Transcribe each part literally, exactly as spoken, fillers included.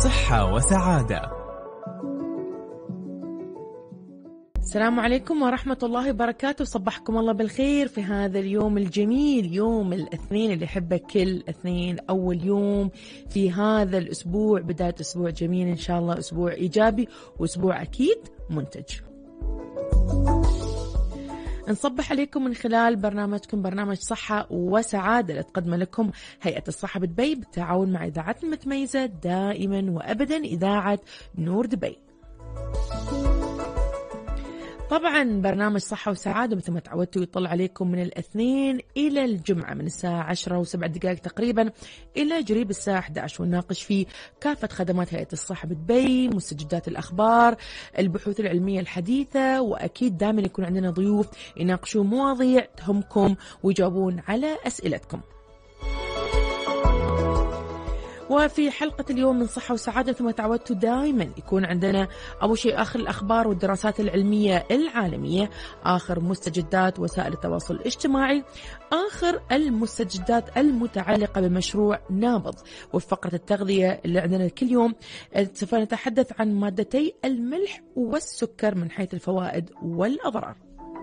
صحة وسعادة. السلام عليكم ورحمة الله وبركاته. صبحكم الله بالخير في هذا اليوم الجميل، يوم الاثنين اللي يحبه كل اثنين، أول يوم في هذا الأسبوع، بداية أسبوع جميل إن شاء الله، أسبوع إيجابي وأسبوع أكيد منتج. نصبح عليكم من خلال برنامجكم برنامج صحة وسعادة اللي تقدم لكم هيئة الصحة بدبي بالتعاون مع إذاعتنا المتميزة دائما وأبدا إذاعة نور دبي. طبعا برنامج صحة وسعادة مثل ما تعودتوا يطلع عليكم من الاثنين إلى الجمعة من الساعة عشرة وسبع دقائق تقريبا إلى قريب الساعة أحد عشر، ونناقش فيه كافة خدمات هيئة الصحة بدبي، مستجدات الأخبار، البحوث العلمية الحديثة، وأكيد دائما يكون عندنا ضيوف يناقشوا مواضيع تهمكم ويجاوبون على أسئلتكم. وفي حلقة اليوم من صحة وسعادة ثم تعودتوا دائما يكون عندنا أول شيء آخر الأخبار والدراسات العلمية العالمية، آخر مستجدات وسائل التواصل الاجتماعي، آخر المستجدات المتعلقة بمشروع نابض، وفي فقرة التغذية اللي عندنا كل يوم سوف نتحدث عن مادتي الملح والسكر من حيث الفوائد والأضرار.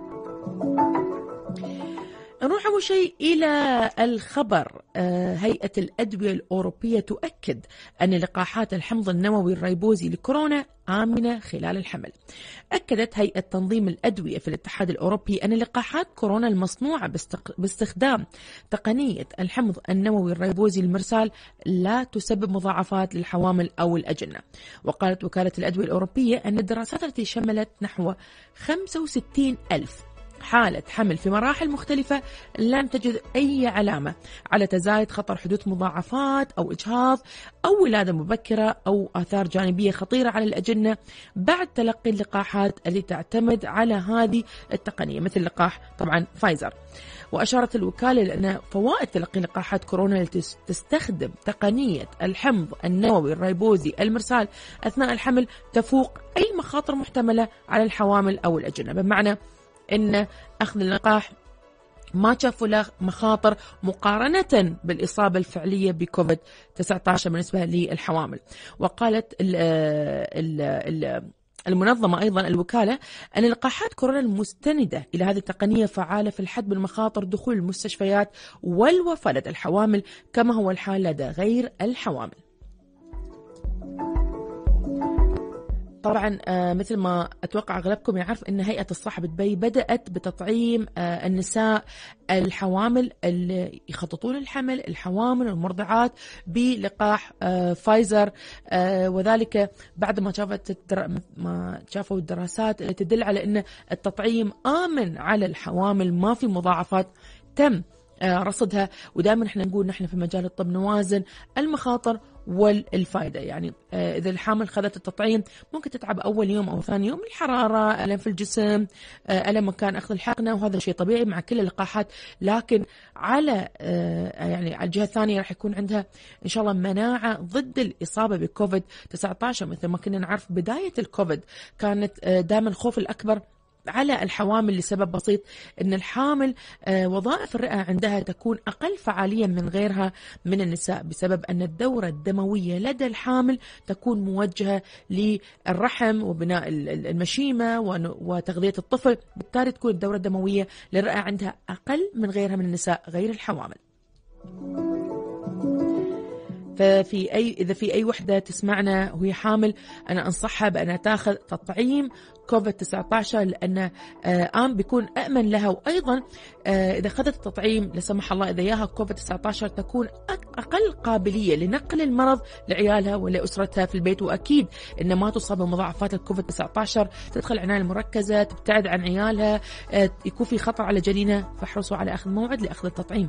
نروح أول شيء إلى الخبر. هيئة الأدوية الأوروبية تؤكد أن لقاحات الحمض النووي الريبوزي لكورونا آمنة خلال الحمل. أكدت هيئة تنظيم الأدوية في الاتحاد الأوروبي أن لقاحات كورونا المصنوعة باستخدام تقنية الحمض النووي الريبوزي المرسال لا تسبب مضاعفات للحوامل أو الأجنة. وقالت وكالة الأدوية الأوروبية أن الدراسات التي شملت نحو خمسة وستين ألف حالة حمل في مراحل مختلفة لم تجد أي علامة على تزايد خطر حدوث مضاعفات أو إجهاض أو ولادة مبكرة أو آثار جانبية خطيرة على الأجنة بعد تلقي اللقاحات التي تعتمد على هذه التقنية مثل لقاح طبعا فايزر. وأشارت الوكالة لأن فوائد تلقي لقاحات كورونا التي تستخدم تقنية الحمض النووي الريبوزي المرسال أثناء الحمل تفوق أي مخاطر محتملة على الحوامل أو الأجنة، بمعنى إن أخذ اللقاح ما شافوا له مخاطر مقارنة بالإصابة الفعلية بكوفيد تسعة عشر بالنسبة للحوامل. وقالت ال ال ال المنظمة أيضا الوكالة أن لقاحات كورونا المستندة إلى هذه التقنية فعالة في الحد من مخاطر دخول المستشفيات والوفاة لدى الحوامل كما هو الحال لدى غير الحوامل. طبعا مثل ما أتوقع أغلبكم يعرف أن هيئة الصحة بدبي بدأت بتطعيم النساء الحوامل اللي يخططون الحمل، الحوامل والمرضعات بلقاح فايزر، وذلك بعد ما شافت ما شافوا الدراسات اللي تدل على أن التطعيم آمن على الحوامل، ما في مضاعفات تم رصدها. ودائما احنا نقول نحن في مجال الطب نوازن المخاطر والفائدة، يعني إذا الحامل خذت التطعيم ممكن تتعب أول يوم أو ثاني يوم، الحرارة، ألم في الجسم، ألم مكان أخذ الحقنة، وهذا شيء طبيعي مع كل اللقاحات. لكن على يعني على الجهة الثانية راح يكون عندها إن شاء الله مناعة ضد الإصابة بكوفيد تسعة عشر. مثل ما كنا نعرف بداية الكوفيد كانت دائما الخوف الأكبر على الحوامل لسبب بسيط، أن الحامل وظائف الرئة عندها تكون أقل فعالية من غيرها من النساء بسبب أن الدورة الدموية لدى الحامل تكون موجهة للرحم وبناء المشيمة وتغذية الطفل، بالتالي تكون الدورة الدموية للرئة عندها أقل من غيرها من النساء غير الحوامل. ففي أي إذا في أي وحدة تسمعنا وهي حامل، أنا أنصحها بأنها تأخذ تطعيم كوفيد تسعة عشر لأنه آم بيكون أأمن لها. وأيضا إذا أخذت التطعيم لا سمح الله إذا ياها كوفيد تسعة عشر تكون أقل قابلية لنقل المرض لعيالها ولأسرتها في البيت، وأكيد إن ما تصاب بمضاعفات الكوفيد تسعة عشر، تدخل عناية المركزة، تبتعد عن عيالها، يكون في خطر على جنينها، فاحرصوا على أخذ موعد لأخذ التطعيم.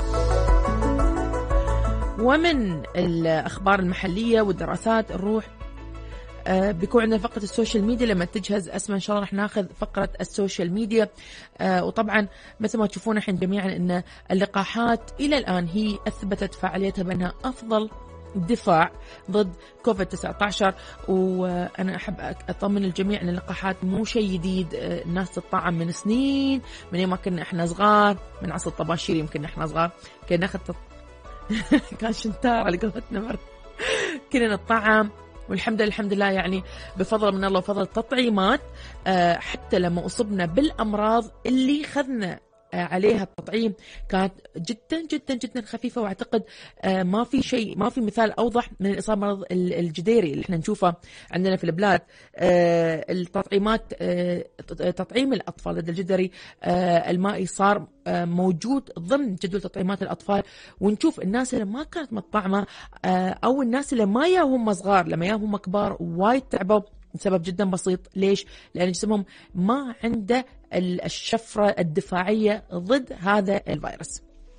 ومن الأخبار المحلية والدراسات نروح آه بيكون عندنا فقرة السوشيال ميديا. لما تجهز أسماء إن شاء الله رح ناخذ فقرة السوشيال ميديا. آه وطبعا مثل ما تشوفون الحين جميعا أن اللقاحات إلى الآن هي أثبتت فعاليتها بأنها أفضل دفاع ضد كوفيد تسعة عشر. وأنا أحب أطمن الجميع أن اللقاحات مو شيء جديد، الناس تطعم من سنين، من يوم ما كنا إحنا صغار، من عصر الطباشير يمكن إحنا صغار كنا ناخذ تط... كان شنتار على قولتنا مرة، كنا نطعم والحمد لله الحمد لله يعني بفضل من الله وفضل التطعيمات حتى لما أصبنا بالأمراض اللي خذنا عليها التطعيم كانت جدا جدا جدا خفيفة. واعتقد ما في شيء ما في مثال أوضح من الإصابة بمرض الجديري اللي احنا نشوفه عندنا في البلاد. التطعيمات تطعيم الأطفال ضد الجدري المائي صار موجود ضمن جدول تطعيمات الأطفال، ونشوف الناس اللي ما كانت مطعمة أو الناس اللي ما ياهم صغار لما ياهم كبار وايد تعبوا بسبب جدا بسيط. ليش؟ لأن جسمهم ما عنده الشفرة الدفاعية ضد هذا الفيروس.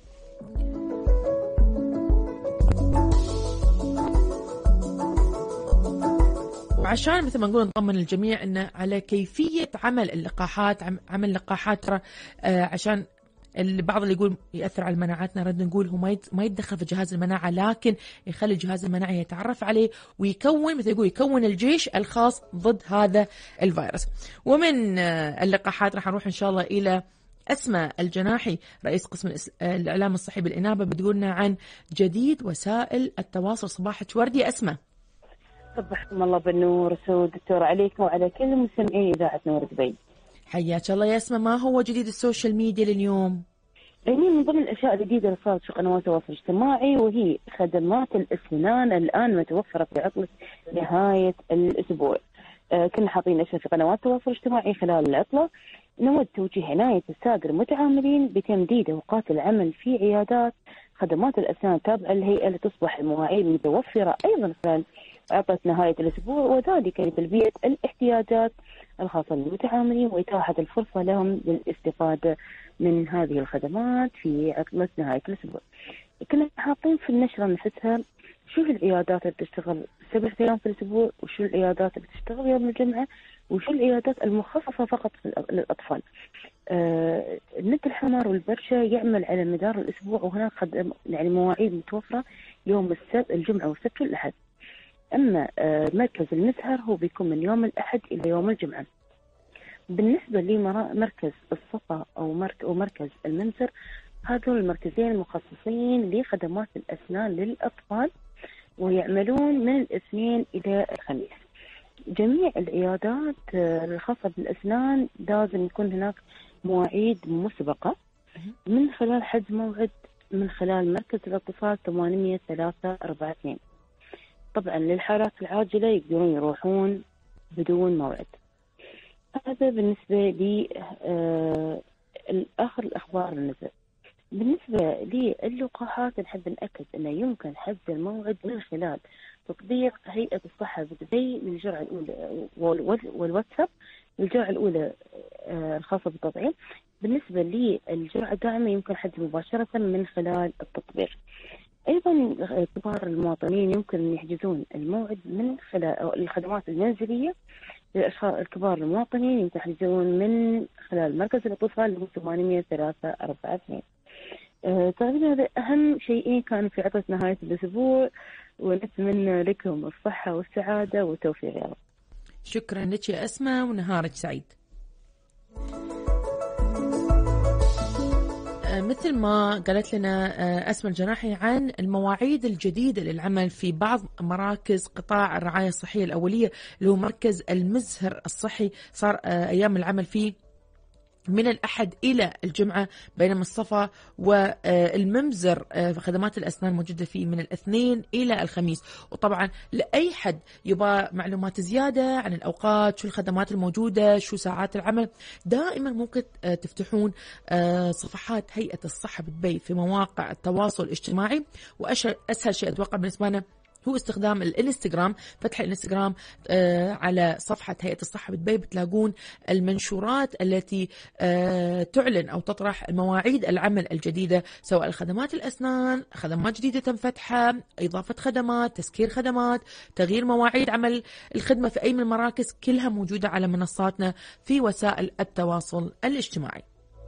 وعشان مثل ما نقول نطمن الجميع إن على كيفية عمل اللقاحات، عمل لقاحات ترى عشان البعض اللي يقول يأثر على مناعتنا، رد نقول هو ما يتدخل في جهاز المناعة، لكن يخلي الجهاز المناعي يتعرف عليه ويكون مثل يقول يكون الجيش الخاص ضد هذا الفيروس. ومن اللقاحات راح نروح إن شاء الله إلى أسماء الجناحي رئيس قسم الإعلام الصحي بالإنابة، بتقولنا عن جديد وسائل التواصل. صباحك وردي أسماء. صبحكم الله بالنور سود دكتور عليكم وعلى كل مستمعين إذاعة نور دبي. حياك الله يا اسماء. ما هو جديد السوشيال ميديا لليوم؟ يعني من ضمن الأشياء الجديدة اللي صارت في قنوات التواصل الاجتماعي وهي خدمات الأسنان الآن متوفرة في عطلة نهاية الأسبوع. آه كنا حاطين أشياء في قنوات التواصل الاجتماعي خلال العطلة. نود توجيه عناية السادة المتعاملين بتمديد أوقات العمل في عيادات خدمات الأسنان تابعة للهيئة لتصبح المواعيد متوفرة أيضا خلال عطلة نهاية الأسبوع، وذلك لتلبية الاحتياجات الخاصة بالمتعاملين وإتاحة الفرصة لهم للاستفادة من هذه الخدمات في عطلة نهاية الأسبوع. كنا حاطين في النشرة نفسها شو العيادات اللي بتشتغل سبعة أيام في الأسبوع، وشو العيادات اللي بتشتغل يوم الجمعة، وشو العيادات المخصصة فقط للأطفال. آه النت الحمار والبرشا يعمل على مدار الأسبوع، وهناك خدم يعني مواعيد متوفرة يوم السبت الجمعة والسبت والأحد. أما آه مركز المسهر هو بيكون من يوم الأحد إلى يوم الجمعة. بالنسبة لمركز الصفا أو مركز المنزر، هذول المركزين المخصصين لخدمات الأسنان للأطفال ويعملون من الاثنين إلى الخميس. جميع العيادات الخاصة بالأسنان لازم يكون هناك مواعيد مسبقة من خلال حجز موعد من خلال مركز الاتصال ثمانمية ثلاثة أربعة اثنين. طبعا للحالات العاجلة يقدرون يروحون بدون موعد. هذا بالنسبة لي آه الآخر الأخبار اللي نزل. بالنسبة للقاحات نحب نأكد أنه يمكن حجز الموعد من خلال تطبيق هيئة الصحة بدبي للجرعة الأولى والواتساب للجرعة الأولى آه الخاصة بالتطعيم. بالنسبة للجرعة الداعمة يمكن حجز مباشرة من خلال التطبيق. أيضا كبار المواطنين يمكن أن يحجزون الموعد من خلال الخدمات المنزلية للأشخاص الكبار المواطنين يمكن يحجزون من خلال مركز الاتصال اللي هو ثمانمية ثلاثة أربعة اثنين. أه تقريبا هذا أهم شيئين كانوا في عطلة نهاية الأسبوع، ونتمنى لكم الصحة والسعادة والتوفيق يا رب. شكرا لك يا أسماء ونهارك سعيد. مثل ما قالت لنا أسماء الجناحي عن المواعيد الجديدة للعمل في بعض مراكز قطاع الرعاية الصحية الأولية اللي هو مركز المزهر الصحي، صار أيام العمل فيه من الأحد إلى الجمعة، بينما الصفا والممزر خدمات الأسنان موجودة فيه من الاثنين إلى الخميس. وطبعا لأي حد يبغى معلومات زيادة عن الأوقات، شو الخدمات الموجودة، شو ساعات العمل، دائما ممكن تفتحون صفحات هيئة الصحة بدبي في مواقع التواصل الاجتماعي. وأسهل شيء أتوقع بالنسبة لنا هو استخدام الانستغرام. فتح الانستغرام آه على صفحة هيئة الصحة بدبي بتلاقون المنشورات التي آه تعلن أو تطرح مواعيد العمل الجديدة، سواء الخدمات الأسنان، خدمات جديدة تم فتحها، إضافة خدمات، تسكير خدمات، تغيير مواعيد عمل الخدمة في أي من المراكز، كلها موجودة على منصاتنا في وسائل التواصل الاجتماعي.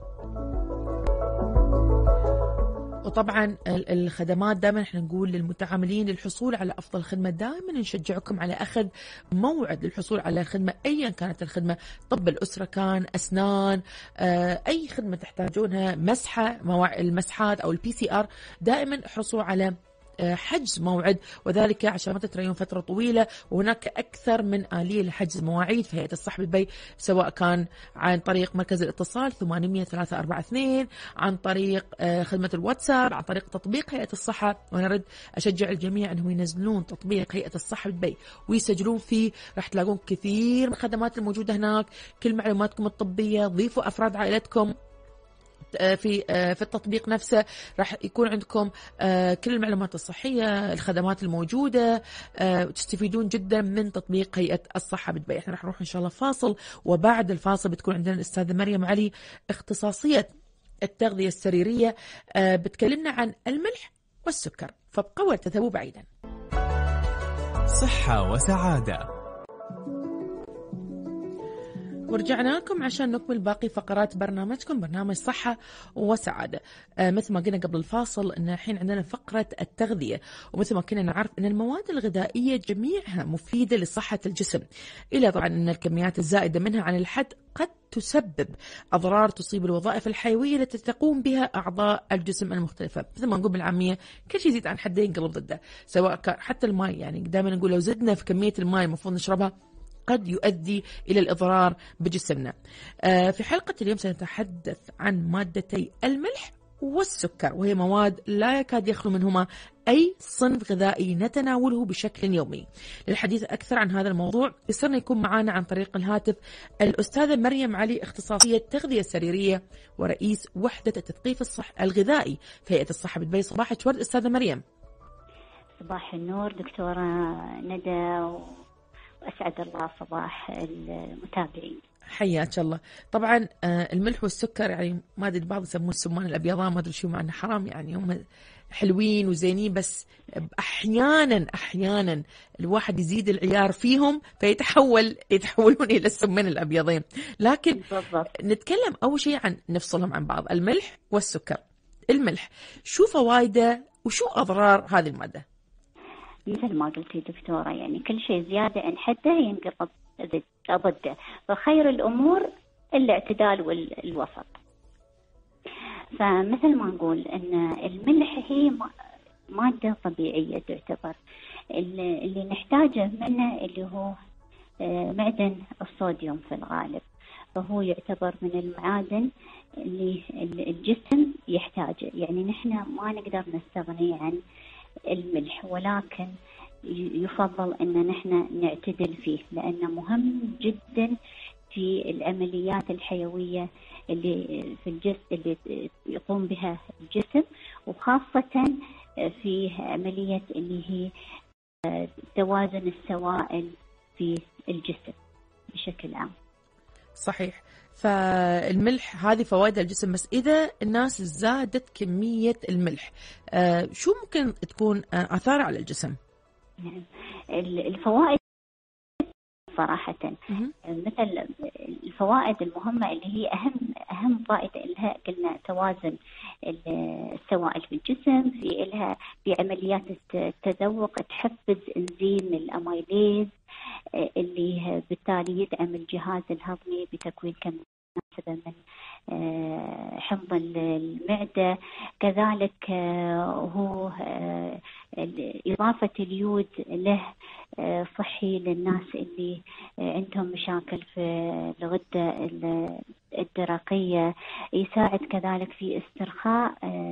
وطبعا الخدمات دائما احنا نقول للمتعاملين للحصول على افضل خدمه دائما نشجعكم على اخذ موعد للحصول على خدمه ايا كانت الخدمه، طب الاسره كان، اسنان، اي خدمه تحتاجونها، مسحه، المسحات او البي سي ار، دائما احرصوا على حجز موعد، وذلك عشان ما تتريون فترة طويلة. وهناك أكثر من آلية لحجز مواعيد في هيئة الصحة بالبي، سواء كان عن طريق مركز الاتصال ثمانمية ثلاثة أربعة اثنين، عن طريق خدمة الواتساب، عن طريق تطبيق هيئة الصحة. ونرد أشجع الجميع أنهم ينزلون تطبيق هيئة الصحة بالبي ويسجلون فيه، راح تلاقون كثير من الخدمات الموجودة هناك، كل معلوماتكم الطبية. ضيفوا أفراد عائلتكم في في التطبيق نفسه، راح يكون عندكم كل المعلومات الصحية، الخدمات الموجودة، تستفيدون جدا من تطبيق هيئة الصحة بالبي. احنا راح نروح إن شاء الله فاصل، وبعد الفاصل بتكون عندنا الأستاذة مريم علي اختصاصية التغذية السريرية، بتكلمنا عن الملح والسكر، فابقوا ولا تذهبوا بعيدا. صحة وسعادة. ورجعنا لكم عشان نكمل باقي فقرات برنامجكم، برنامج صحة وسعادة. آه مثل ما قلنا قبل الفاصل ان الحين عندنا فقرة التغذية، ومثل ما كنا نعرف ان المواد الغذائية جميعها مفيدة لصحة الجسم، إلا طبعا ان الكميات الزائدة منها عن الحد قد تسبب أضرار تصيب الوظائف الحيوية التي تقوم بها أعضاء الجسم المختلفة. مثل ما نقول بالعامية كل شيء يزيد عن حده ينقلب ضده، سواء كان حتى الماء. يعني دائما نقول لو زدنا في كمية الماء المفروض نشربها قد يؤدي إلى الإضرار بجسمنا. في حلقة اليوم سنتحدث عن مادتي الملح والسكر، وهي مواد لا يكاد يخلو منهما أي صنف غذائي نتناوله بشكل يومي. للحديث أكثر عن هذا الموضوع يسرنا يكون معنا عن طريق الهاتف الأستاذة مريم علي، اختصاصية التغذية السريرية ورئيس وحدة التثقيف الصح الغذائي في هيئة الصحة بالبي. صباحك ورد أستاذة مريم. صباح النور دكتورة ندى، أسعد الله صباح المتابعين. حياك الله. طبعا الملح والسكر يعني ما أدري، البعض يسمون السمان الأبيضان، ما أدري شو معنى، حرام يعني، هم حلوين وزينين، بس أحيانا أحيانا الواحد يزيد العيار فيهم فيتحول يتحولون إلى السمان الأبيضين. لكن بالضبط. نتكلم أول شيء عن نفصلهم عن بعض، الملح والسكر. الملح شو فوائده وشو أضرار هذه المادة؟ مثل ما قلتي دكتورة، يعني كل شيء زيادة عن حده ينقلب ضده، فخير الأمور الاعتدال والوسط. فمثل ما نقول أن الملح هي مادة طبيعية تعتبر، اللي نحتاجه منه اللي هو معدن الصوديوم في الغالب، فهو يعتبر من المعادن اللي الجسم يحتاجه. يعني نحن ما نقدر نستغني عن الملح، ولكن يفضل أن نحن نعتدل فيه، لأنه مهم جدا في العمليات الحيوية اللي في الجسم اللي يقوم بها الجسم، وخاصة في عملية اللي هي توازن السوائل في الجسم بشكل عام. صحيح. فالملح هذه فوائد الجسم، بس إذا الناس زادت كمية الملح آه شو ممكن تكون آه آثار على الجسم؟ الفوائد صراحة مثل الفوائد المهمة اللي هي أهم أهم فائدة لها قلنا توازن السوائل في الجسم، في لها في عمليات التذوق، تحفز إنزيم الأميليز اللي بالتالي يدعم الجهاز الهضمي بتكوين كمية مناسبة من حمض المعدة. كذلك هو إضافة اليود له صحي للناس اللي عندهم مشاكل في الغدة الدرقية، يساعد كذلك في استرخاء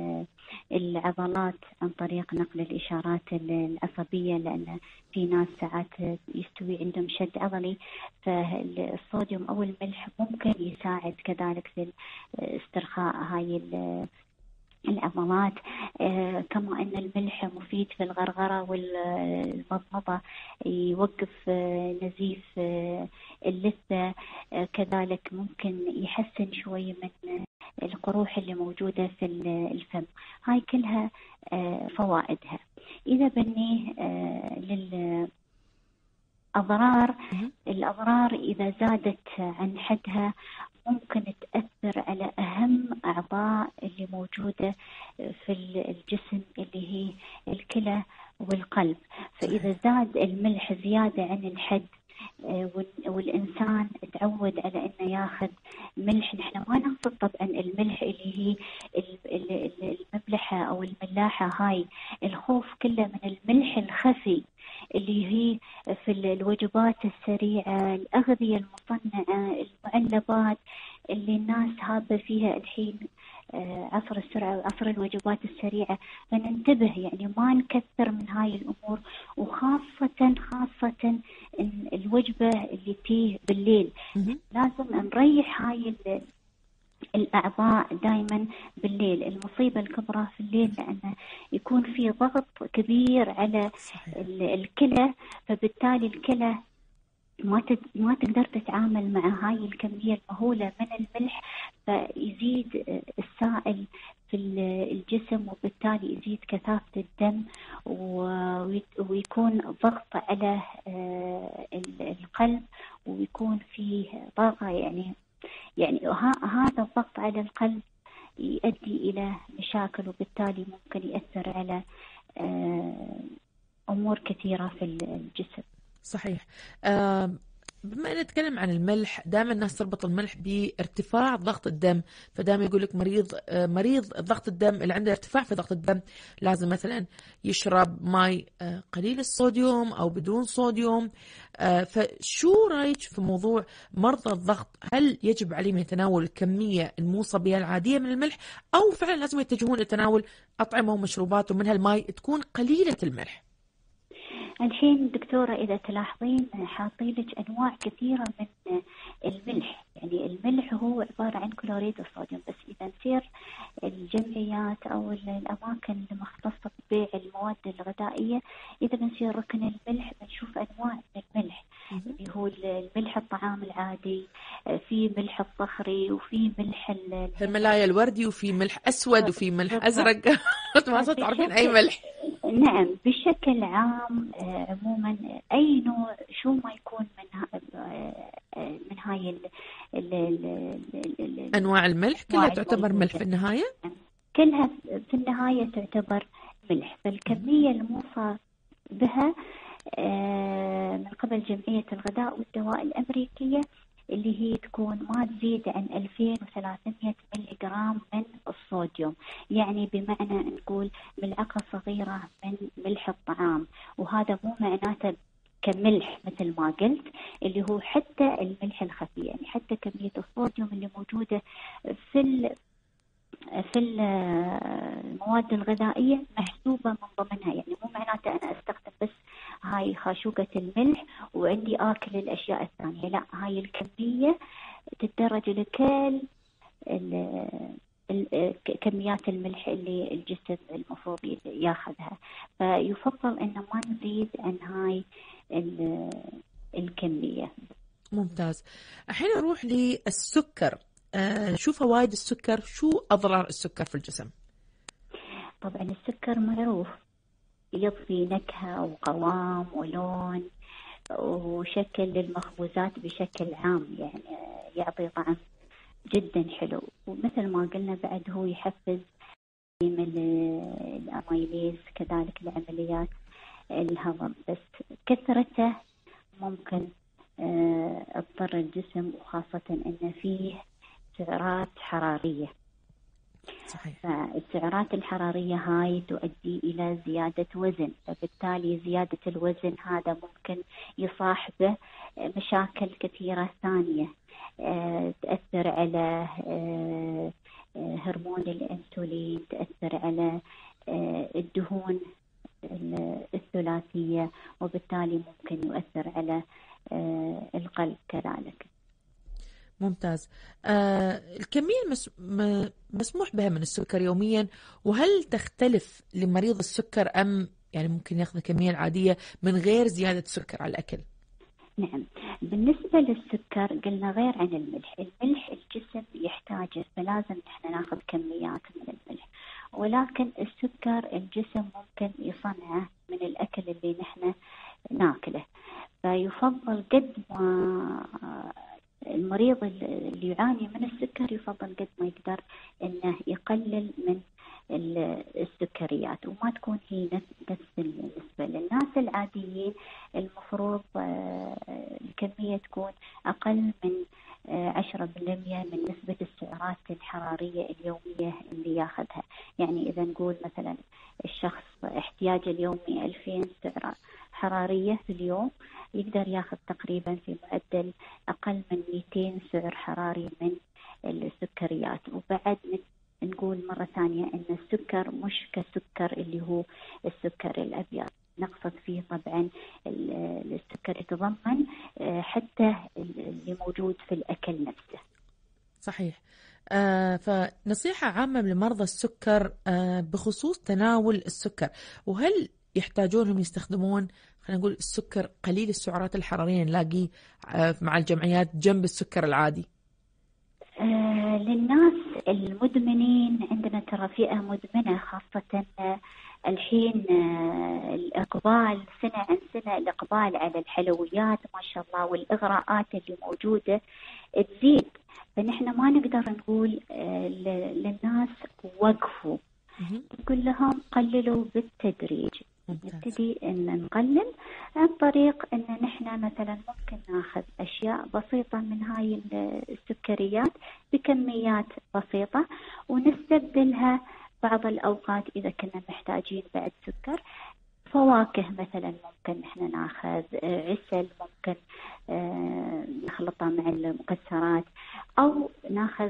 العضلات عن طريق نقل الإشارات العصبية، لأن في ناس ساعات يستوي عندهم شد عضلي، فالصوديوم أو الملح ممكن يساعد كذلك في استرخاء هاي العضلات. آه كما أن الملح مفيد في الغرغرة والمضمضة، يوقف آه نزيف آه اللثة، آه كذلك ممكن يحسن شوي من القروح اللي موجودة في الفم. هاي كلها آه فوائدها. إذا بني آه للأضرار، الأضرار إذا زادت عن حدها ممكن تأثر على أهم أعضاء اللي موجودة في الجسم اللي هي الكلى والقلب. فإذا زاد الملح زيادة عن الحد والإنسان تعود على إنه ياخذ ملح. نحن ما نقصد طبعا الملح اللي هي المملحة أو الملاحة، هاي الخوف كله من الملح الخفي اللي هي في الوجبات السريعة، الأغذية المصنعة، المعلبات اللي الناس هابة فيها الحين عصر السرعة وعصر الوجبات السريعة. فننتبه يعني ما نكثر من هاي الأمور، وخاصة خاصة إن الوجبة اللي تيه بالليل لازم نريح هاي الأعضاء دائما بالليل. المصيبة الكبرى في الليل لأنه يكون في ضغط كبير على الكلى، فبالتالي الكلى ما ما تقدر تتعامل مع هاي الكمية المهولة من الملح، فيزيد السائل في الجسم، وبالتالي يزيد كثافة الدم، ويكون ضغط على القلب، ويكون فيه طاقة. يعني يعني هذا الضغط على القلب يؤدي إلى مشاكل، وبالتالي ممكن يأثر على أمور كثيرة في الجسم. صحيح. بما أن نتكلم عن الملح، دائما الناس تربط الملح بارتفاع ضغط الدم، فدائما يقول لك مريض مريض ضغط الدم اللي عنده ارتفاع في ضغط الدم لازم مثلا يشرب ماء قليل الصوديوم أو بدون صوديوم. فشو رأيك في موضوع مرضى الضغط؟ هل يجب عليهم يتناول الكمية الموصى بها العادية من الملح، أو فعلا لازم يتجهون لتناول أطعمة ومشروبات ومنها الماء تكون قليلة الملح؟ الحين دكتورة إذا تلاحظين حاطين لك أنواع كثيرة من الملح. يعني الملح هو عبارة عن كلوريد الصوديوم، بس إذا نصير الجمعيات أو الأماكن المختصة ببيع المواد الغذائية، إذا بنصير ركن الملح بنشوف أنواع من الملح، اللي هو الملح الطعام العادي، في ملح الصخري، وفي ملح الملاية الوردي، وفي ملح أسود، وفي ملح أزرق. ما صرت تعرفين أي ملح. نعم، بشكل عام عموما أي نوع شو ما يكون من من هاي ال ال ال أنواع الملح كلها تعتبر ملح في النهاية، كلها في النهاية تعتبر ملح. فالكمية الموصى بها من قبل جمعية الغذاء والدواء الأمريكية اللي هي تكون ما تزيد عن ألفين وثلاثمئة ملي جرام من الصوديوم. يعني بمعنى نقول ملعقة صغيرة من ملح الطعام، وهذا مو معناته كملح مثل ما قلت اللي هو حتى الملح الخفي، يعني حتى كمية الصوديوم اللي موجودة في ال في المواد الغذائية محسوبة من ضمنها. يعني مو معناته أنا أستخدم بس هاي خاشوقة الملح وعندي آكل الأشياء الثانية، لا، هاي الكمية تتدرج لكل كميات الملح اللي الجسم المفروض ياخذها. فيفضل أن ما نزيد عن هاي الكمية. ممتاز. الحين أروح للسكر. آه شو فوائد السكر؟ شو أضرار السكر في الجسم؟ طبعا السكر معروف يضفي نكهة وقوام ولون وشكل للمخبوزات بشكل عام، يعني يعطي طعم جدا حلو. ومثل ما قلنا بعد هو يحفز الأميليز كذلك لعمليات الهضم، بس كثرته ممكن اضطر الجسم، وخاصة أن فيه سعرات حرارية. صحيح. فالسعرات الحرارية هاي تؤدي إلى زيادة وزن، فبالتالي زيادة الوزن هذا ممكن يصاحبه مشاكل كثيرة ثانية تأثر على هرمون الأنسولين، تأثر على الدهون الثلاثية، وبالتالي ممكن يؤثر على القلب كذلك. ممتاز. آه الكمية المس... مسموح بها من السكر يوميا، وهل تختلف لمريض السكر أم يعني ممكن يأخذ الكمية العادية من غير زيادة سكر على الأكل؟ نعم، بالنسبة للسكر قلنا غير عن الملح. الملح الجسم يحتاجه، فلازم نحن ناخذ كميات من الملح، ولكن السكر الجسم ممكن يصنعه من الأكل اللي نحن ناكله. فيفضل قد ما المريض اللي يعاني من السكر يفضل قد ما يقدر انه يقلل من السكريات، وما تكون هي نفس النسبة. للناس العاديين المفروض الكمية تكون أقل من عشرة بالمئة من نسبة السعرات الحرارية اليومية اللي ياخذها. يعني إذا نقول مثلا الشخص احتياجه اليومي ألفين سعرة حرارية في اليوم، يقدر ياخذ تقريبا في معدل أقل من مئتين سعر حراري من السكريات. وبعد نقول مرة ثانية أن السكر مش كسكر اللي هو السكر الأبيض، نقصد فيه طبعا السكر يتضمن حتى اللي موجود في الأكل نفسه. صحيح. آه فنصيحة عامة لمرضى السكر آه بخصوص تناول السكر، وهل يحتاجونهم يستخدمون خلينا نقول السكر قليل السعرات الحرارية نلاقيه آه مع الجمعيات جنب السكر العادي؟ آه للناس المدمنين عندنا ترى فئة مدمنة، خاصة الحين آه الإقبال سنة عن سنة، الإقبال على الحلويات ما شاء الله والإغراءات اللي موجودة تزيد. فنحن ما نقدر نقول آه للناس وقفوا، نقول لهم قللوا بالتدريج. نبتدي ان نقلل عن طريق ان نحن مثلا ممكن ناخذ اشياء بسيطة من هاي السكريات بكميات بسيطة، ونستبدلها بعض الاوقات اذا كنا محتاجين بعد سكر. فواكه مثلا ممكن نحن ناخذ، عسل ممكن نخلطها مع المكسرات، او ناخذ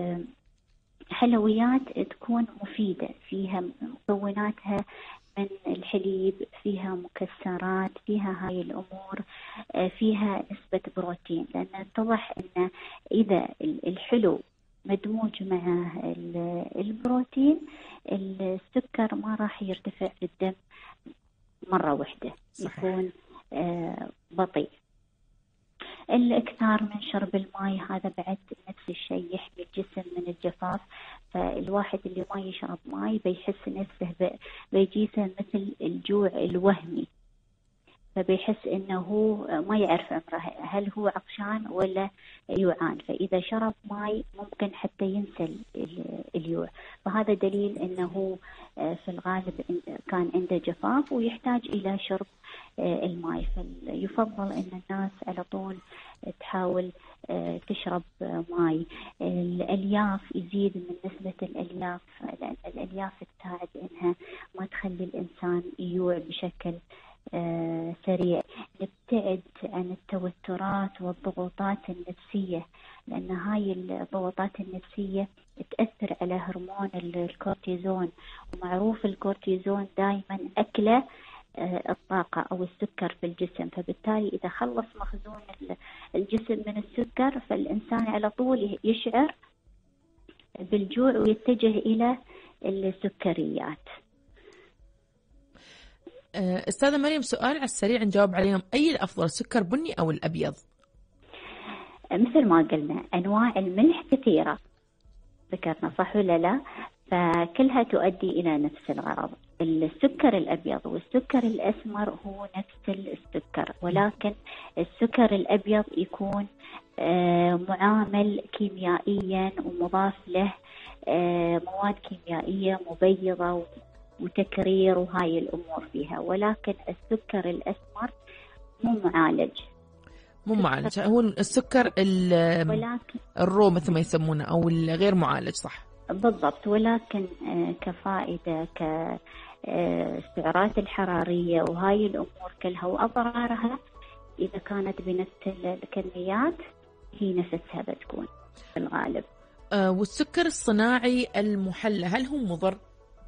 حلويات تكون مفيدة فيها مكوناتها من الحليب، فيها مكسرات، فيها هاي الأمور، فيها نسبة بروتين. لأن اتضح أن إذا الحلو مدموج مع البروتين السكر ما راح يرتفع في الدم مرة واحدة، يكون بطيء. الإكثار من شرب الماء هذا بعد نفس الشيء يحمي الجسم من الجفاف. فالواحد اللي ما يشرب ماء بيحس نفسه بيجيسه مثل الجوع الوهمي، فبيحس انه هو ما يعرف عمره هل هو عطشان ولا يوعان. فإذا شرب ماء ممكن حتى ينسى اليوع، فهذا دليل انه في الغالب كان عنده جفاف ويحتاج الى شرب الماء. فيفضل ان الناس على طول تحاول تشرب ماء. الألياف يزيد من نسبة الألياف، لأن الألياف تساعد انها ما تخلي الإنسان يجوع بشكل آه سريع. نبتعد عن التوترات والضغوطات النفسية، لأن هاي الضغوطات النفسية تأثر على هرمون الكورتيزون، ومعروف الكورتيزون دائما أكله آه الطاقة أو السكر في الجسم. فبالتالي إذا خلص مخزون الجسم من السكر فالإنسان على طول يشعر بالجوع ويتجه إلى السكريات. أستاذة مريم، سؤال على السريع نجاوب عليهم. أي الأفضل، السكر بني أو الأبيض؟ مثل ما قلنا أنواع الملح كثيرة ذكرنا، صح ولا لا؟ فكلها تؤدي إلى نفس الغرض. السكر الأبيض والسكر الأسمر هو نفس السكر، ولكن السكر الأبيض يكون معامل كيميائيا ومضاف له مواد كيميائية مبيضة وتكرير وهاي الأمور فيها. ولكن السكر الأسمر مو معالج، مو معالج، هو السكر الرو مثل ما يسمونه أو الغير معالج، صح؟ بالضبط. ولكن كفائدة كالسعرات الحرارية وهاي الأمور كلها وأضرارها إذا كانت بنفس الكميات هي نفسها بتكون في الغالب. أه والسكر الصناعي المحلى هل هو مضر؟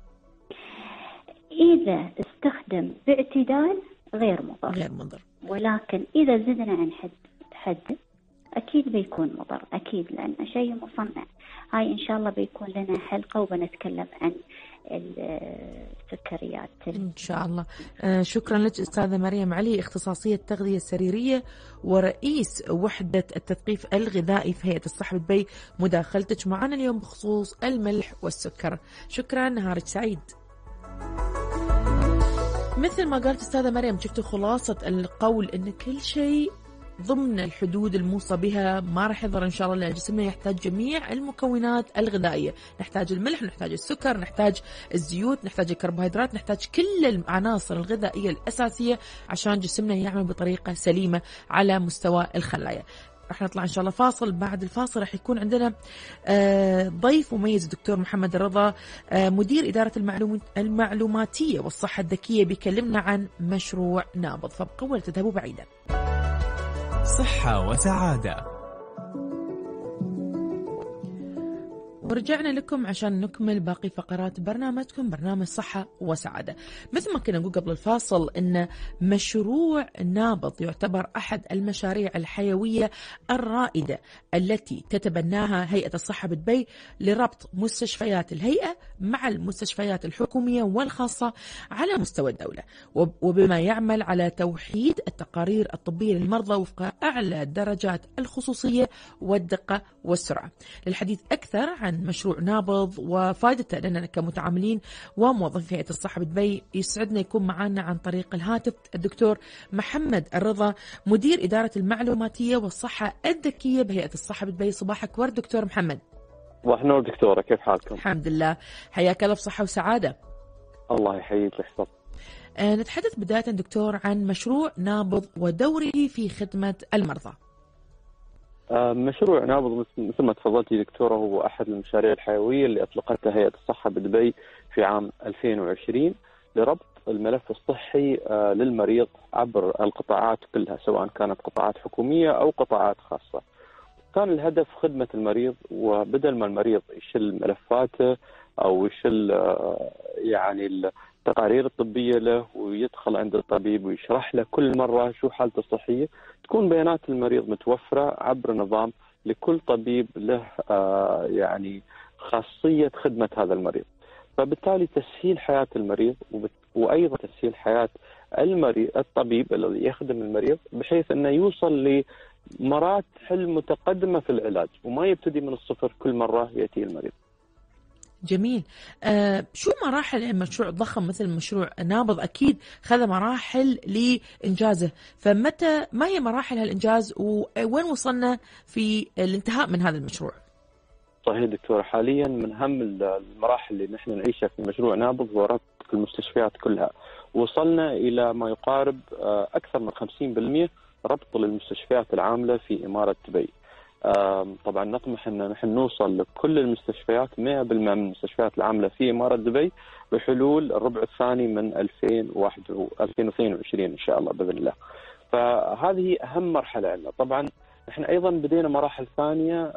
إذا استخدم باعتدال غير مضر، غير مضر. ولكن إذا زدنا عن حد حد أكيد بيكون مضر، أكيد، لأن شيء مصنع. هاي إن شاء الله بيكون لنا حلقة وبنتكلم عن السكريات إن شاء الله. آه شكرا لك أستاذة مريم علي، اختصاصية التغذية السريرية ورئيس وحدة التثقيف الغذائي في هيئة الصحة بدبي، مداخلتك معنا اليوم بخصوص الملح والسكر. شكرا، نهارك سعيد. مثل ما قالت أستاذة مريم، شفتوا خلاصة القول إن كل شيء ضمن الحدود الموصى بها ما راح يضر إن شاء الله، لأن جسمنا يحتاج جميع المكونات الغذائية. نحتاج الملح، نحتاج السكر، نحتاج الزيوت، نحتاج الكربوهيدرات، نحتاج كل العناصر الغذائية الأساسية عشان جسمنا يعمل بطريقة سليمة على مستوى الخلايا. رح نطلع إن شاء الله فاصل. بعد الفاصل رح يكون عندنا ضيف مميز الدكتور محمد الرضا، مدير إدارة المعلوماتية والصحة الذكية، بيكلمنا عن مشروع نابض، فابقوا ولا تذهبوا بعيدا. صحة وسعادة. ورجعنا لكم عشان نكمل باقي فقرات برنامجكم، برنامج صحة وسعادة. مثل ما كنا نقول قبل الفاصل إن مشروع نابض يعتبر أحد المشاريع الحيوية الرائدة التي تتبناها هيئة الصحة بدبي لربط مستشفيات الهيئة مع المستشفيات الحكومية والخاصة على مستوى الدولة، وبما يعمل على توحيد التقارير الطبية للمرضى وفق أعلى درجات الخصوصية والدقة والسرعة. للحديث أكثر عن مشروع نابض وفائدته لنا كمتعاملين وموظفي هيئة الصحة بدبي، يسعدنا يكون معنا عن طريق الهاتف الدكتور محمد الرضا، مدير إدارة المعلوماتية والصحة الذكية بهيئة الصحة بدبي. صباحك ورد دكتور محمد. صباح النور دكتورة، كيف حالكم؟ الحمد لله، حياك الله بصحة وسعادة. الله يحييك ويحفظك. أه نتحدث بداية دكتور عن مشروع نابض ودوره في خدمة المرضى. مشروع نابض مثل ما تفضلتي دكتورة هو أحد المشاريع الحيوية اللي أطلقتها هيئة الصحة بدبي في عام ألفين وعشرين لربط الملف الصحي للمريض عبر القطاعات كلها، سواء كانت قطاعات حكومية أو قطاعات خاصة. كان الهدف خدمة المريض، وبدل ما المريض يشل ملفاته أو يشل يعني التقارير الطبية له ويدخل عند الطبيب ويشرح له كل مرة شو حالته الصحية، تكون بيانات المريض متوفرة عبر نظام لكل طبيب له يعني خاصية خدمة هذا المريض. فبالتالي تسهيل حياة المريض وأيضا تسهيل حياة المريض الطبيب الذي يخدم المريض، بحيث أنه يوصل لمراحل متقدمة في العلاج وما يبتدي من الصفر كل مرة يأتي المريض. جميل. آه شو مراحل مشروع ضخم مثل مشروع نابض؟ أكيد خذ مراحل لإنجازه، فمتى ما هي مراحل هالإنجاز وين وصلنا في الانتهاء من هذا المشروع؟ صحيح دكتورة، حاليا من أهم المراحل اللي نحن نعيشها في مشروع نابض هو ربط المستشفيات كلها. وصلنا إلى ما يقارب أكثر من خمسين بالمئة ربط للمستشفيات العاملة في إمارة دبي. طبعا نطمح أن نحن نوصل لكل المستشفيات مئة بالمئة من المستشفيات العاملة في إمارة دبي بحلول الربع الثاني من ألفين واثنين وعشرين إن شاء الله بإذن الله. فهذه أهم مرحلة عندنا. طبعا نحن أيضا بدينا مراحل ثانية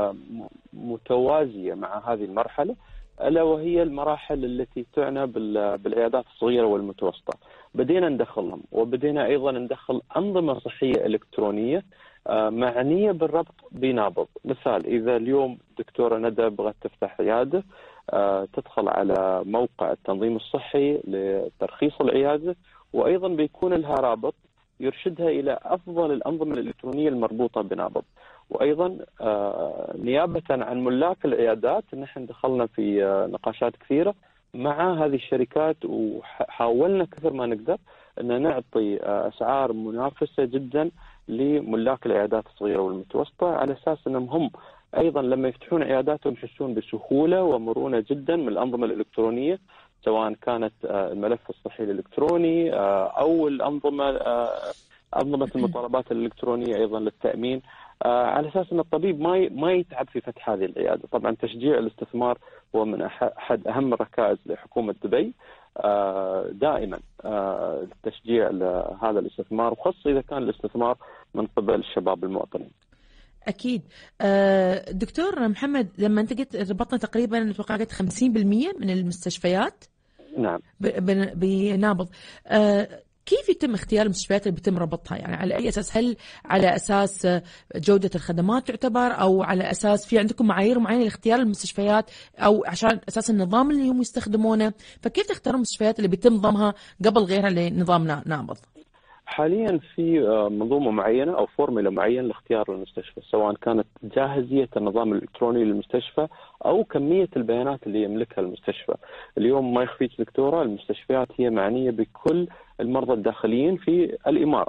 متوازية مع هذه المرحلة، ألا وهي المراحل التي تعنى بالعيادات الصغيرة والمتوسطة. بدينا ندخلهم، وبدينا أيضا ندخل أنظمة صحية إلكترونية معنية بالربط بنابض. مثال، إذا اليوم دكتورة ندى بغت تفتح عيادة، تدخل على موقع التنظيم الصحي لترخيص العيادة، وأيضا بيكون لها رابط يرشدها إلى أفضل الأنظمة الإلكترونية المربوطة بنابض. وأيضا نيابة عن ملاك العيادات نحن دخلنا في نقاشات كثيرة مع هذه الشركات، وحاولنا كثر ما نقدر أن نعطي أسعار منافسة جدا لملاك العيادات الصغيرة والمتوسطة، على أساس أنهم هم أيضا لما يفتحون عياداتهم يحسون بسهولة ومرونة جدا من الأنظمة الإلكترونية، سواء كانت الملف الصحي الإلكتروني أو الأنظمة أنظمة المطالبات الإلكترونية أيضا للتأمين، على أساس أن الطبيب ما ما يتعب في فتح هذه العيادة. طبعا تشجيع الاستثمار هو من أحد أهم الركائز لحكومة دبي، دائما التشجيع لهذا الاستثمار، وخاصة إذا كان الاستثمار من قبل الشباب المواطنين. أكيد. دكتور محمد، لما أنت قلت ربطنا تقريبا نتوقع قلت خمسين بالمئة من المستشفيات نعم بنابض، كيف يتم اختيار المستشفيات اللي بيتم ربطها؟ يعني على أي أساس؟ هل على أساس جودة الخدمات تعتبر، أو على أساس في عندكم معايير معينة لاختيار المستشفيات، أو عشان أساس النظام اللي هم يستخدمونه؟ فكيف تختارون المستشفيات اللي بيتم ضمها قبل غيرها لنظامنا نابض؟ حاليا في منظومة معينة أو فورمولا معينة لاختيار المستشفى، سواء كانت جاهزية النظام الإلكتروني للمستشفى أو كمية البيانات اللي يملكها المستشفى. اليوم ما يخفيك دكتورة، المستشفيات هي معنية بكل المرضى الداخليين في الإمارة،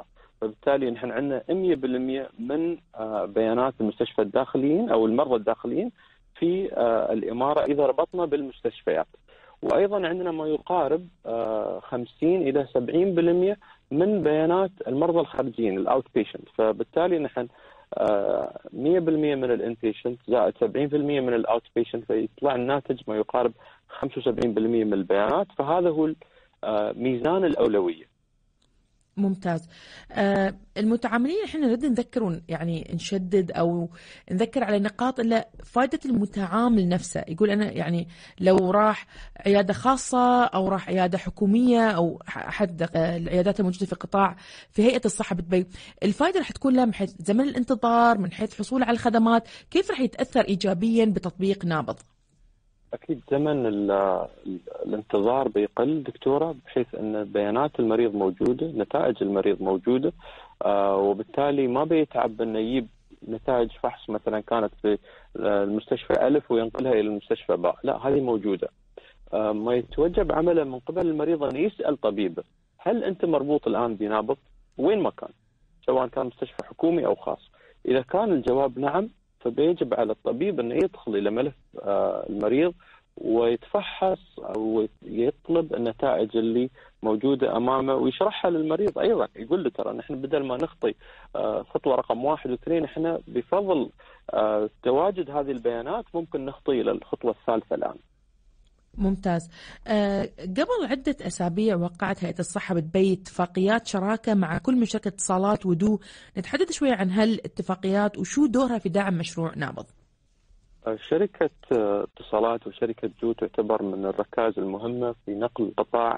فبالتالي نحن عندنا مية بالمية من بيانات المستشفى الداخليين أو المرضى الداخليين في الإمارة إذا ربطنا بالمستشفيات. وأيضا عندنا ما يقارب خمسين إلى سبعين بالمية من بيانات المرضى الخارجيين الأوت بيشنت. فبالتالي نحن مية بالمية من الانبيشنت زائد سبعين بالمية من الاوت بيشنت، فيطلع الناتج ما يقارب خمسة وسبعين بالمية من البيانات. فهذا هو ميزان الأولوية. ممتاز. آه المتعاملين احنا نريد نذكرون، يعني نشدد او نذكر على نقاط الا فائده المتعامل نفسه. يقول انا يعني لو راح عياده خاصه او راح عياده حكوميه او احد العيادات الموجوده في قطاع في هيئه الصحه بدبي، الفائده راح تكون له من حيث زمن الانتظار، من حيث حصوله على الخدمات، كيف راح يتاثر ايجابيا بتطبيق نابض؟ أكيد زمن الانتظار بيقل دكتورة، بحيث أن بيانات المريض موجودة، نتائج المريض موجودة، آه وبالتالي ما بيتعب أنه يجيب نتائج فحص مثلا كانت في المستشفى ألف وينقلها إلى المستشفى باء، لا هذه موجودة. آه ما يتوجب عمله من قبل المريض أن يسأل طبيبه هل أنت مربوط الآن بنابض؟ وين ما كان، سواء كان مستشفى حكومي أو خاص. إذا كان الجواب نعم، فبيجب على الطبيب أنه يدخل إلى ملف آه المريض ويتفحص أو يطلب النتائج اللي موجودة أمامه ويشرحها للمريض. أيضا يقول له ترى نحن بدل ما نخطي خطوة رقم واحد واثنين، احنا بفضل تواجد هذه البيانات ممكن نخطي إلى الخطوة الثالثة الآن. ممتاز. أه قبل عدة أسابيع وقعت هيئة الصحة بدبي اتفاقيات شراكة مع كل من شركة اتصالات ودو، نتحدث شوية عن هالاتفاقيات وشو دورها في دعم مشروع نابض. شركة اتصالات وشركة جو تعتبر من الركائز المهمة في نقل القطاع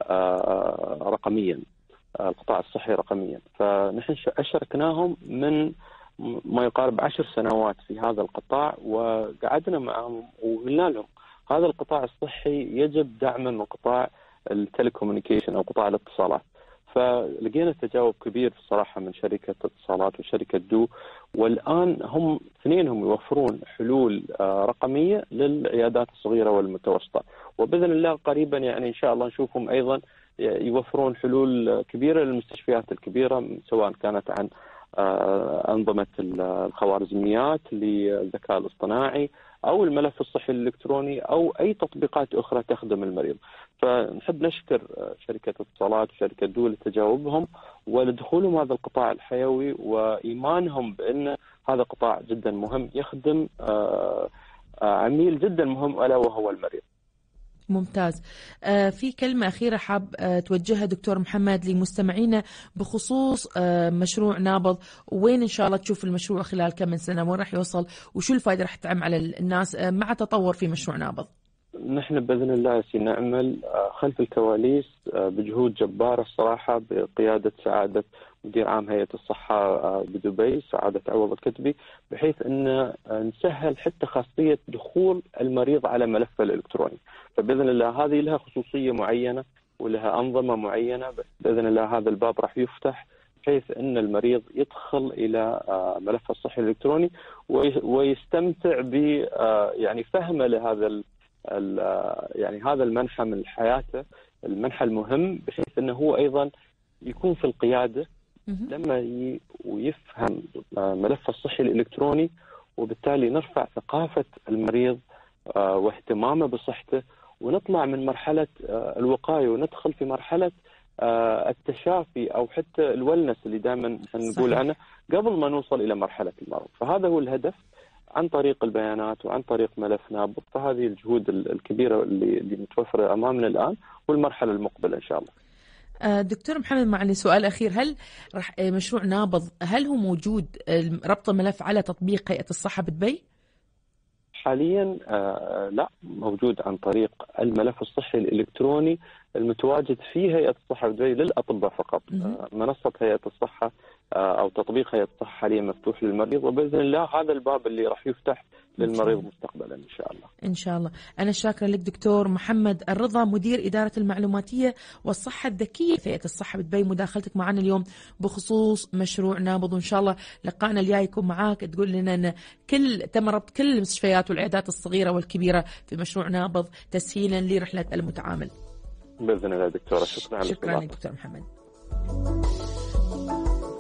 رقميا، القطاع الصحي رقميا. فنحن أشركناهم من ما يقارب عشر سنوات في هذا القطاع، وقعدنا معهم وقلنا لهم هذا القطاع الصحي يجب دعمه من قطاع التليكومونيكيشن أو قطاع الاتصالات. فلقينا تجاوب كبير الصراحة من شركة اتصالات وشركة دو، والآن هم اثنينهم يوفرون حلول رقمية للعيادات الصغيرة والمتوسطة، وبإذن الله قريبا يعني إن شاء الله نشوفهم أيضا يوفرون حلول كبيرة للمستشفيات الكبيرة، سواء كانت عن أنظمة الخوارزميات للذكاء الاصطناعي أو الملف الصحي الإلكتروني أو أي تطبيقات أخرى تخدم المريض. فنحب نشكر شركة اتصالات وشركة دول لتجاوبهم ولدخولهم هذا القطاع الحيوي وإيمانهم بأن هذا قطاع جدا مهم يخدم عميل جدا مهم ألا وهو المريض. ممتاز. آه في كلمة أخيرة حاب آه توجهها دكتور محمد لمستمعينا بخصوص آه مشروع نابض، وين إن شاء الله تشوف المشروع خلال كم من سنة، وين راح يوصل، وشو الفائدة راح تعم على الناس آه مع تطور في مشروع نابض؟ نحن بإذن الله سنعمل خلف الكواليس بجهود جبارة الصراحة بقيادة سعادة مدير عام هيئة الصحة بدبي سعادة عوض الكتبي، بحيث أن نسهل حتى خاصية دخول المريض على ملفه الإلكتروني. فبإذن الله هذه لها خصوصية معينة ولها أنظمة معينة، بإذن الله هذا الباب راح يفتح بحيث أن المريض يدخل إلى ملف الصحي الإلكتروني ويستمتع ب يعني فهمه لهذا يعني هذا المنحى من حياته، المنحى المهم، بحيث أنه هو أيضا يكون في القيادة لما يفهم ملف الصحي الإلكتروني، وبالتالي نرفع ثقافة المريض واهتمامه بصحته، ونطلع من مرحلة الوقاية وندخل في مرحلة التشافي أو حتى الولنس اللي دائما نقول عنه قبل ما نوصل إلى مرحلة المرض. فهذا هو الهدف عن طريق البيانات وعن طريق ملف نابض. فهذه الجهود الكبيرة اللي, اللي متوفرة أمامنا الآن والمرحلة المقبلة إن شاء الله. دكتور محمد، معلي سؤال أخير، هل رح مشروع نابض هل هو موجود ربط الملف على تطبيق هيئة الصحة بدبي؟ حاليا آه لا، موجود عن طريق الملف الصحي الإلكتروني المتواجد في هيئة الصحة بدبي للأطباء فقط. آه منصة هيئة الصحة آه أو تطبيق هيئة الصحة حاليا مفتوح للمريض، وبإذن الله هذا الباب اللي راح يفتح للمريض مستقبلا إن شاء الله. إن شاء الله. أنا شاكرة لك دكتور محمد الرضا، مدير إدارة المعلوماتية والصحة الذكية في هيئة الصحة بدبي، مداخلتك معنا اليوم بخصوص مشروع نابض، وإن شاء الله لقاءنا الجاي يكون معاك تقول لنا أن كل تم ربط كل المستشفيات والعيادات الصغيرة والكبيرة في مشروع نابض تسهيلا لرحلة المتعامل. بإذن الله دكتورة، شكرا. شكرا لك دكتور محمد.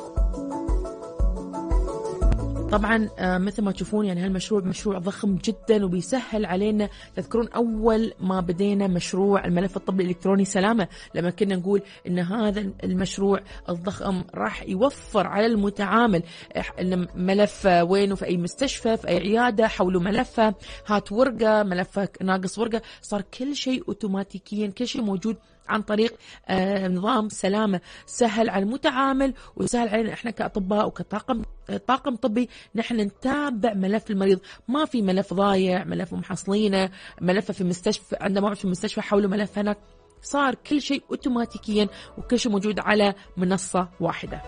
طبعا مثل ما تشوفون يعني هالمشروع مشروع ضخم جدا وبيسهل علينا. تذكرون أول ما بدينا مشروع الملف الطبي الإلكتروني سلامة، لما كنا نقول إن هذا المشروع الضخم راح يوفر على المتعامل إن ملف وينه في أي مستشفى في أي عيادة حولوا ملفه، هات ورقة، ملفك ناقص ورقة، صار كل شيء أوتوماتيكيا، كل شيء موجود عن طريق آه نظام سلامة. سهل على المتعامل وسهل علينا احنا كأطباء وكطاقم طاقم طبي نحن نتابع ملف المريض. ما في ملف ضايع، ملف محصلينه، ملف في مستشفى عندما موعد في المستشفى حوله ملف هناك. صار كل شيء اوتوماتيكيا وكل شيء موجود على منصة واحدة.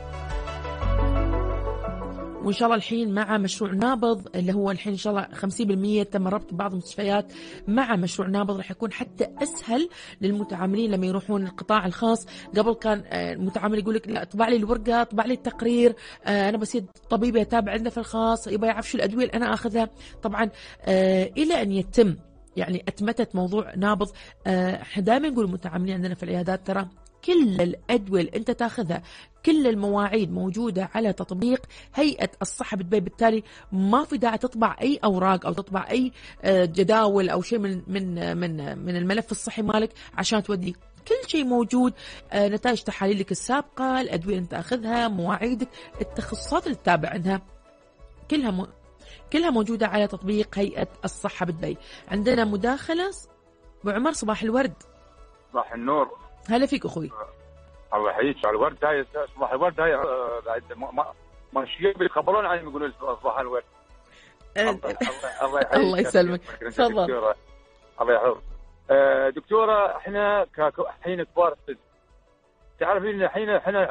وإن شاء الله الحين مع مشروع نابض اللي هو الحين إن شاء الله خمسين بالمئة تم ربط بعض المستشفيات مع مشروع نابض، راح يكون حتى أسهل للمتعاملين لما يروحون القطاع الخاص. قبل كان المتعامل يقول لك لا اطبع لي الورقة، اطبع لي التقرير، أنا بصير طبيب يتابع عندنا في الخاص يبغى يعرف شو الأدوية اللي أنا أخذها. طبعا إلى أن يتم يعني أتمتت موضوع نابض، احنا دائما نقول المتعاملين عندنا في العيادات ترى كل الأدوية اللي أنت تاخذها، كل المواعيد موجودة على تطبيق هيئة الصحة بدبي. بالتالي ما في داعي تطبع أي أوراق أو تطبع أي جداول أو شيء من من من من الملف الصحي مالك عشان تودي. كل شيء موجود، نتائج تحاليلك السابقة، الأدوية اللي أنت أخذها، مواعيدك، التخصصات اللي تتابع عنها، كلها م... كلها موجودة على تطبيق هيئة الصحة بدبي. عندنا مداخلة. أبو عمر صباح الورد. صباح النور. هلا فيك أخوي. الله يحييك. على الورد هاي صباح الورد هاي ما ما شيء بيخبرون عني يقولون صباح الورد. الله يحييك. الله يسلمك. تفضل. الله يحفظك. دكتورة احنا الحين كبار السن، تعرفين الحين احنا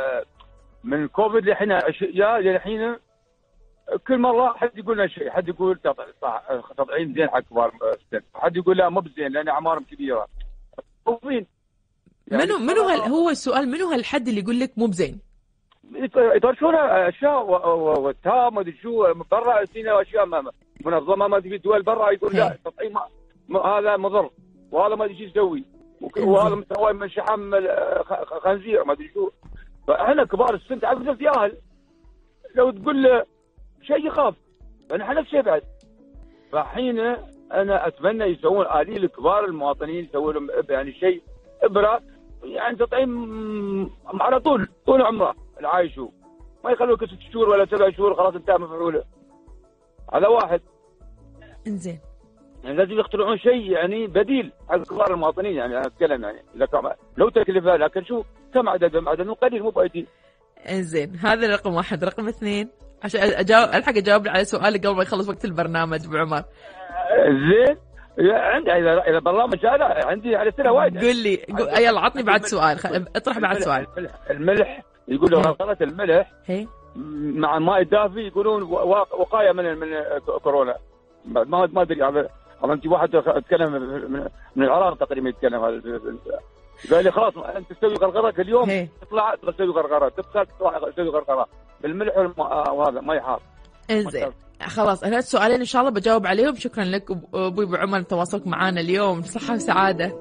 من كوفيد الحين اشياء الحين كل مرة حد يقول لنا شيء، حد يقول تطعيم زين حق كبار السن، حد يقول لا مو بزين لأن أعمارهم كبيرة. وفين يعني منو منو هال هو السؤال، منو هالحد اللي يقول لك مو بزين؟ يطرشون اشياء وتام ما ادري شو برا سينا اشياء منظمه ما ادري دول برا يقول لا التطعيم هذا مضر وهذا ما ادري شو يسوي وهذا متسوي من شحم خنزير ما ادري شو. فاحنا كبار السن تعرف نفس اهل لو تقول له شيء يخاف، فنحن نفس الشيء بعد. فحين انا اتمنى يسوون آلية لكبار المواطنين، يسوون لهم يعني شيء ابره يعني تطعيم على طول طول عمره العايشوا، ما يخلوك ست شهور ولا سبع شهور خلاص انتهى مفعوله. هذا واحد. انزين يعني لازم يخترعون شيء يعني بديل حق كبار المواطنين. يعني انا اتكلم يعني اذا كان لو تكلفه، لكن شو كم عددهم؟ عددهم قليل مو بايدي. انزين هذا رقم واحد. رقم اثنين عشان اجاوب الحق اجاوب على سؤالك قبل ما يخلص وقت البرنامج ابو عمر. زين عندي اذا اذا برنامج هذا عندي على سنه وايد. قل لي يلا عطني بعد سؤال، اطرح بعد سؤال. الملح يقولوا غلطة الملح هي مع الماء الدافي يقولون وقايه من من كورونا. ما ما ادري هذا انت واحد اتكلم من العراق تقريبا يتكلم هذا قال لي خلاص انت تسوي غرغره كل يوم تطلع تسوي غرغره تبقى تسوي غرغره بالملح وهذا ما يحار. انزين خلاص انا السؤالين ان شاء الله بجاوب عليهم. شكرا لك ابوي ابو عمر تواصلك معنا اليوم، صحه وسعاده.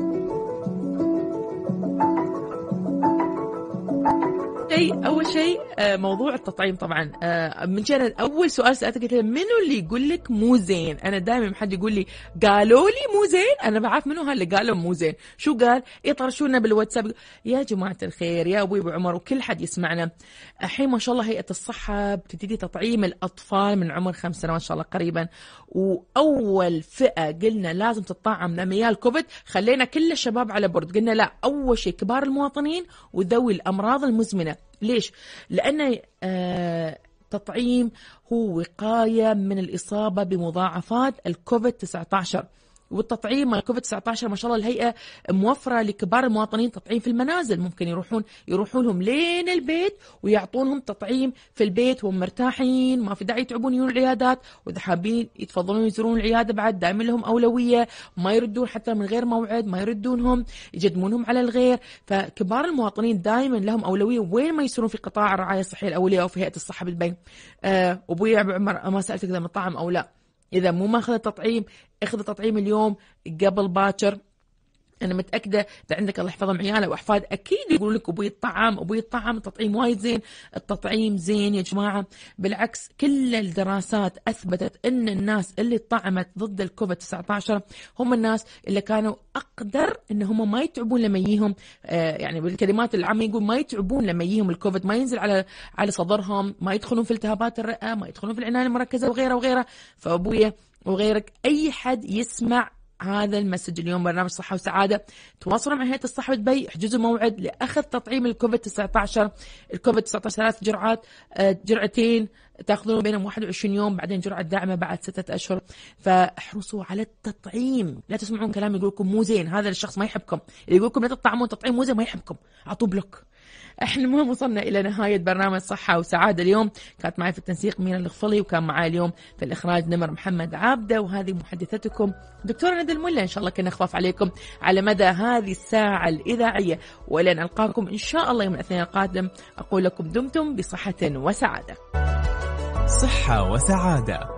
شيء اول شيء موضوع التطعيم طبعا من جد اول سؤال سالته قلت له منو اللي يقول لك مو زين؟ انا دائما حد يقول لي قالوا لي مو زين انا بعرف منو هاللي قالوا مو زين. شو قال؟ يطرشونا بالواتساب. يا جماعه الخير يا ابوي ابو عمر وكل حد يسمعنا، الحين ما شاء الله هيئه الصحه بتبتدي تطعيم الاطفال من عمر خمس سنوات ان شاء الله قريبا، واول فئه قلنا لازم تطعم لما الكوفيد خلينا كل الشباب على برد. قلنا لا اول شيء كبار المواطنين وذوي الامراض المزمنه. ليش؟ لأن آه تطعيم هو وقاية من الإصابة بمضاعفات الكوفيد تسعة عشر، والتطعيم مال كوفيد تسعة عشر ما شاء الله الهيئة موفرة لكبار المواطنين تطعيم في المنازل، ممكن يروحون يروحون لهم لين البيت ويعطونهم تطعيم في البيت وهم مرتاحين، ما في داعي يتعبون يجون العيادات، وإذا حابين يتفضلون يزورون العيادة بعد دائما لهم أولوية، ما يردون حتى من غير موعد، ما يردونهم يجدمونهم على الغير. فكبار المواطنين دائما لهم أولوية وين ما يصيرون في قطاع الرعاية الصحية الأولية أو في هيئة الصحة بالبين. آه أبوي أبو عمر ما سألتك إذا مطعم أو لا، إذا مو ماخذ التطعيم اخذ التطعيم اليوم قبل باكر أنا متأكدة إذا عندك الله يحفظهم عيالة وأحفاد أكيد يقولوا لك أبوي الطعام أبوي الطعام التطعيم وايد زين. التطعيم زين يا جماعة، بالعكس كل الدراسات أثبتت أن الناس اللي طعمت ضد الكوفيد تسعة عشر هم الناس اللي كانوا أقدر إن هم ما يتعبون لما يجيهم، آه يعني بالكلمات العامة يقول ما يتعبون لما يجيهم الكوفيد، ما ينزل على على صدرهم، ما يدخلون في التهابات الرئة، ما يدخلون في العناية المركزة وغيره وغيره. فأبويا وغيرك أي حد يسمع هذا المسج اليوم برنامج صحة وسعادة، تواصلوا مع هيئة الصحة بدبي، احجزوا موعد لأخذ تطعيم الكوفيد تسعة عشر. الكوفيد تسعة عشر ثلاث جرعات، جرعتين تاخذون بينهم واحد وعشرين يوم، بعدين جرعة داعمة بعد ستة أشهر. فاحرصوا على التطعيم، لا تسمعون كلام يقول لكم مو زين، هذا الشخص ما يحبكم، اللي يقول لكم لا تطعمون تطعيم مو زين ما يحبكم، اعطوا بلوك. احنا المهم وصلنا الى نهايه برنامج صحه وسعاده اليوم. كانت معي في التنسيق مينا الغفلي، وكان معي اليوم في الاخراج نمر محمد عابده، وهذه محدثتكم دكتوره ندى الملا. ان شاء الله كنا خفاف عليكم على مدى هذه الساعه الاذاعيه، والى نلقاكم ان شاء الله يوم الاثنين القادم. اقول لكم دمتم بصحه وسعاده. صحه وسعاده